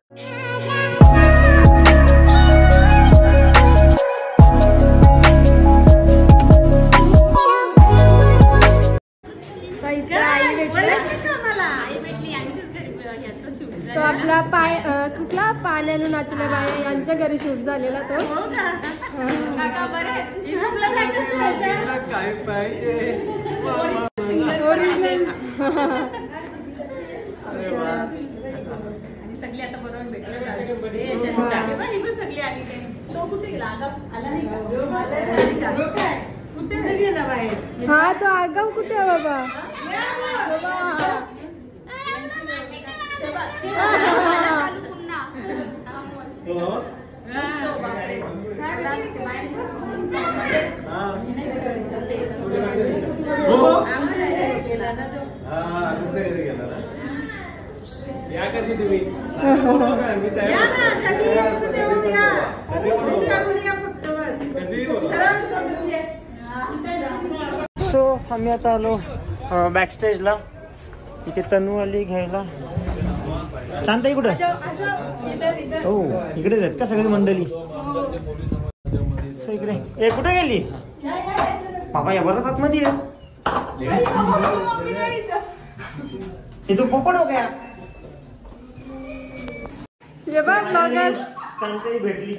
तो आपला कुठला पाण्यानं नाचला बाय यांच्या घरी शूट झालेला तो. ओरिजिनल. सगळे आता बरोबर भेटले सगळे आली काय तो कुठे गेला आला नाही कुठे गेला बाहेर. हा तो आगाव कुठे आहे बाबा. सो आम्ही आता आलो बॅक स्टेजला. इथे तनू आली घ्यायला. शांताई कुठं. हो इकडेच आहेत का सगळी मंडळी. इकडे ए कुठे गेली बाबा. या बरं आतमध्ये ये तो पोपट हो गया. ये बघ ब्लॉगर शांताई भेटली.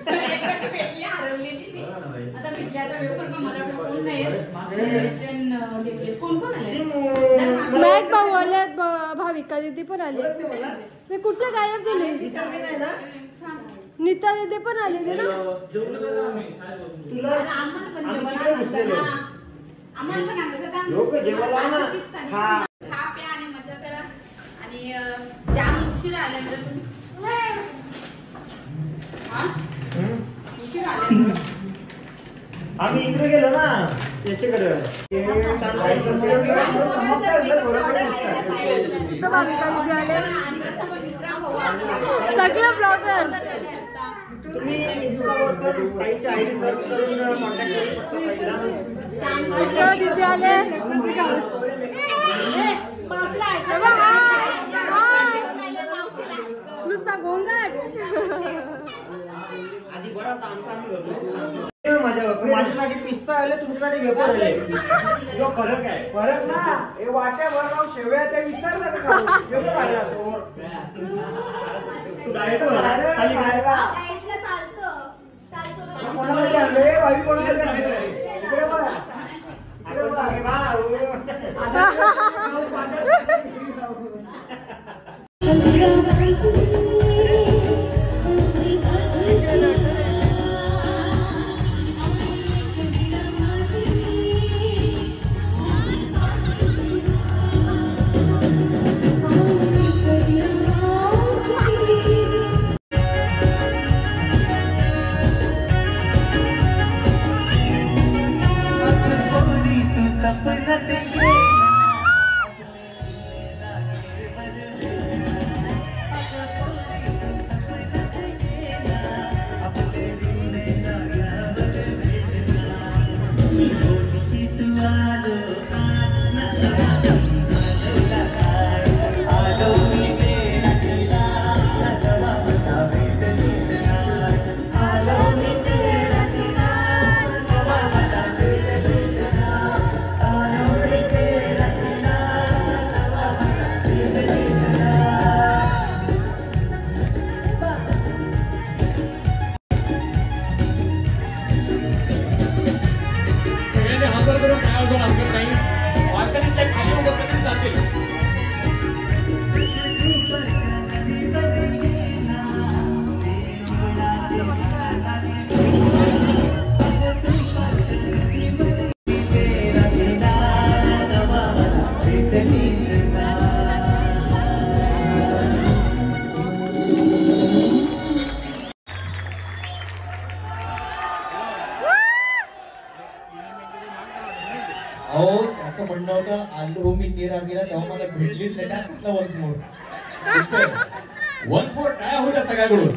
मॅक भाऊ आले. भाविका दीदी पण आले. ते कुठे गायब झाले. नीता दीदी पण आले ना. लोक जेवायला ना आणि मजा करा. आणि जाम उशीर आल्यानंतर आम्ही इकडे गेलो ना त्याच्याकडे. भाविका दीदी आले. सगळे ब्लॉगर. तुम्ही इंस्टावर ताईची आयडी सर्च करून कॉन्टॅक्ट करू शकता. दीदी आले. नुसता गोंगाट. आधी बरं आता आमचा आम्ही करतो. माझ्यासाठी पिस्ता आले तुमच्यासाठी वेपर आले. जो फरक आहे. फरक ना हे वाट्या भरगाव शेवया ते विसरलं का वेपर आले. तू डायट खाली खायला कोणाला आणले भाई. कोणाला आणले इकडे बघा. त्याचं म्हणणं होतं आलो मी 13 गेला तेव्हा मला भेटलीच नाही. त्यात कसला वन्स मोर काय होत्या सगळ्याकडून.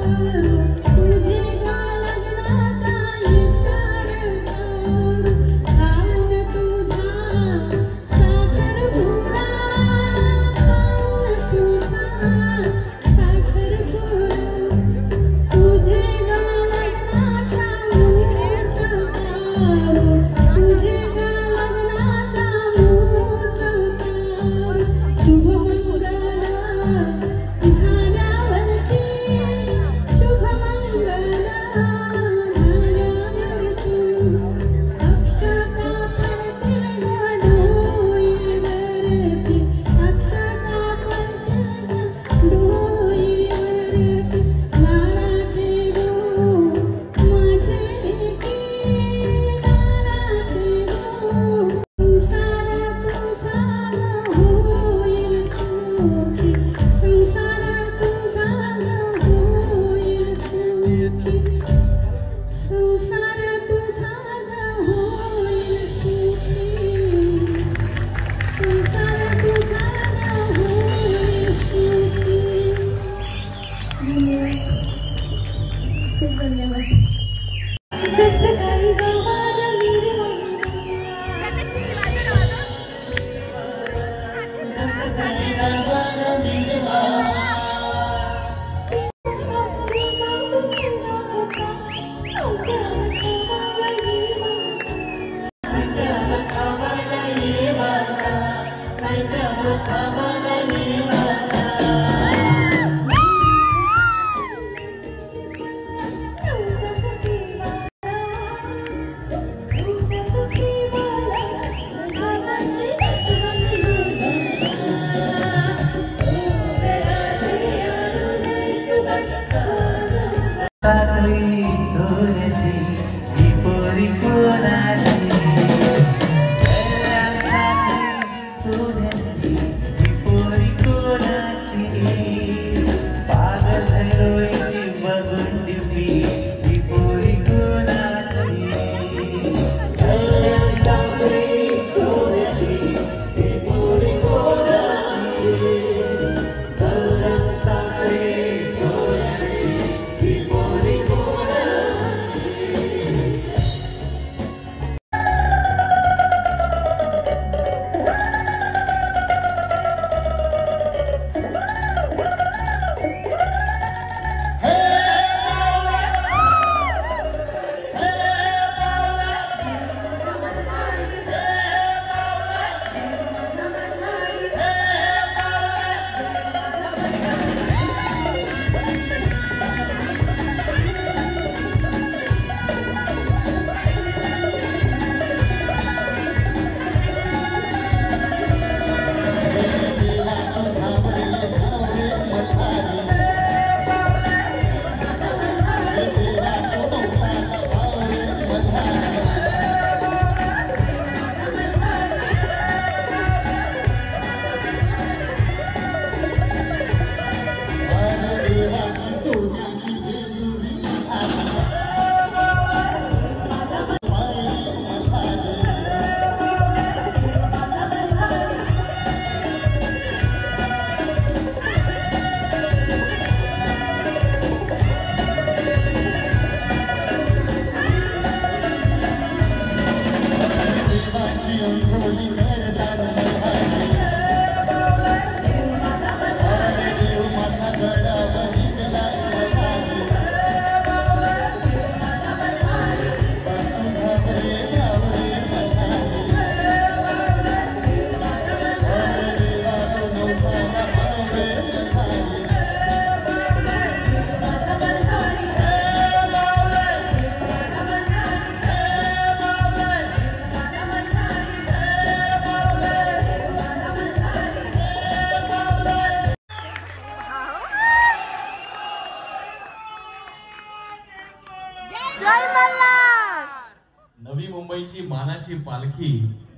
नवी मुंबईची मानाची पालखी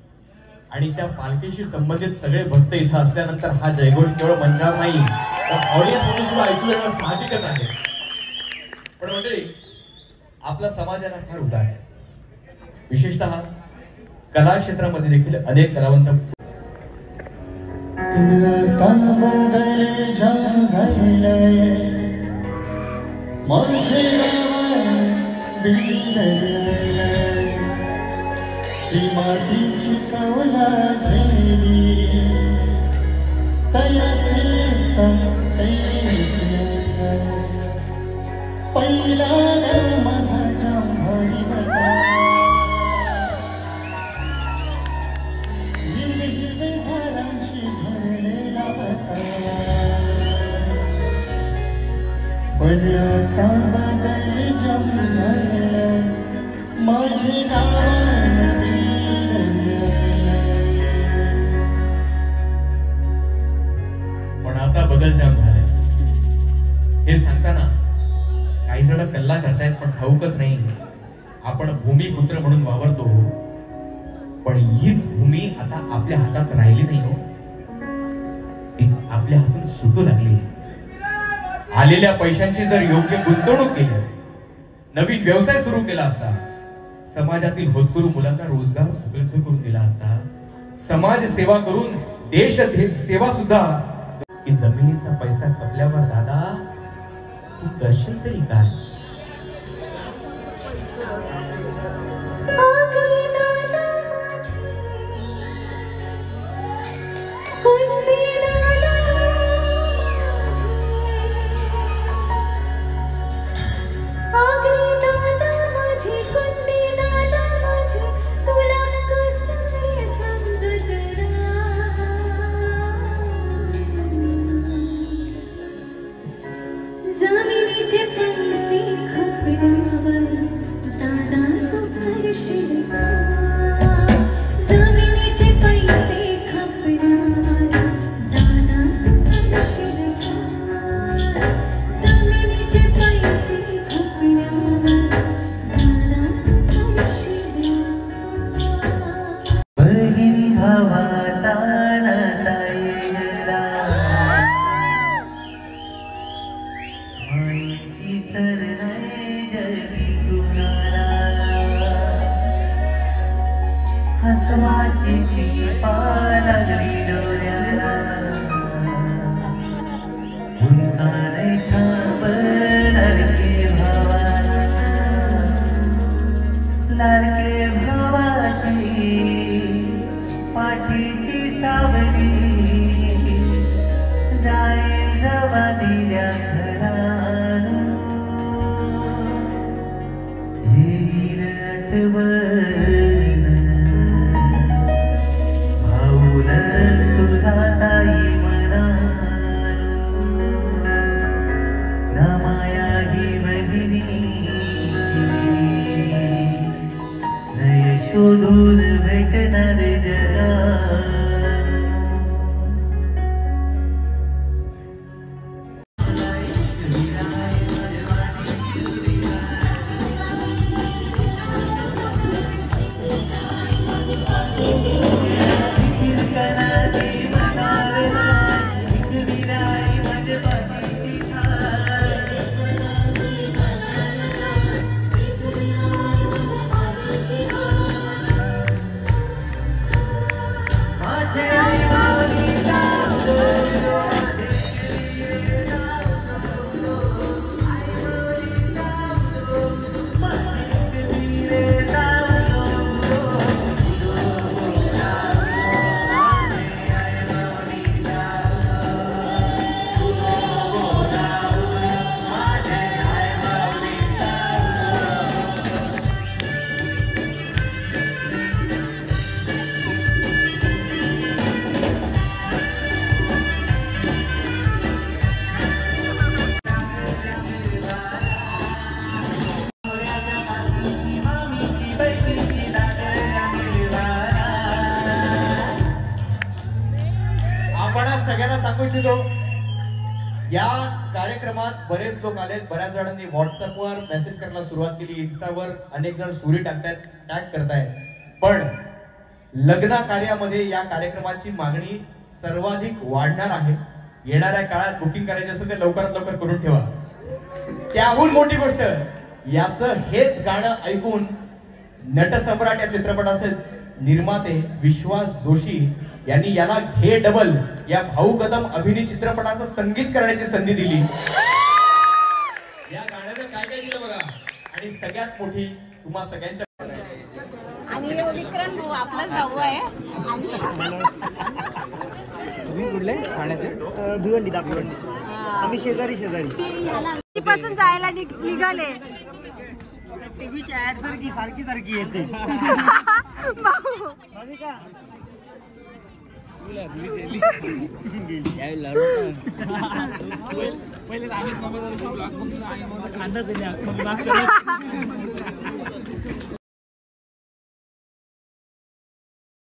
आणि त्या पालखीशी संबंधित सगळे भक्त इथं असल्यानंतर हा जयघोष केवळ मंचावर नाही तर ऑडियन्स मधून सुद्धा ऐकू येणं साहजिकच आहे. पण मंडळी, आपला समाज आहे ना फार उदार आहे. विशेषतः कला क्षेत्रामध्ये देखील अनेक कलावंत माझे ती मातीची कवला झेली तयासीचा पहिला माझा जांभळी बटा हिरवे झाडांशी भरलेला बटा पण आता बदल जम झालं माझे पण आता बदल जाम झाले हे सांगताना काही जण कल्ला करतायत पण ठाऊकच नाही. आपण भूमिपुत्र म्हणून वावरतो पण हीच भूमी आता आपल्या हातात राहिली नाही हो, ती आपल्या हातून सुटू लागली. आलेल्या पैशांची जर योग्य गुंतवणूक केली असती, नवीन व्यवसाय सुरू केला असता, समाजातील होतकरू मुलांना रोजगार उपलब्ध करून दिला असता, समाज सेवा करून देश सेवा सुद्धा, की जमिनीचा पैसा कपल्यावर दादा तू करशील तरी काय? या कार्यक्रमात बरेच लोक आलेत, बऱ्याच जणांनी व्हॉट्सअपवर मेसेज करायला सुरुवात केली, इन्स्टावर अनेक जण स्टोरी टाकतायत, टॅग करतायत. पण लग्न कार्यामध्ये या कार्यक्रमाची मागणी सर्वाधिक वाढणार आहे. येणाऱ्या काळात बुकिंग करायचे असेल तर लवकरात लवकर करून ठेवा. त्याहून मोठी गोष्ट, याचं हेच गाणं ऐकून नटसम्राट या चित्रपटाचे निर्माते विश्वास जोशी यांनी याला घे डबल या भाऊ कदम अभिनीत चित्रपटाचं संगीत करण्याची संधी दिली. या गाण्याने माझी सगळ्यात मोठी तुम्हा सगळ्यांच्या आणि विक्रम भाऊ आपलाच भाऊ आहे आणि तुम्ही कुठले ठाण्याचे भिवंडी दाखवंडी आम्ही शेजारी पासून जायला निघाले. टीव्हीची ऍड सारखी येते भाऊ पहिले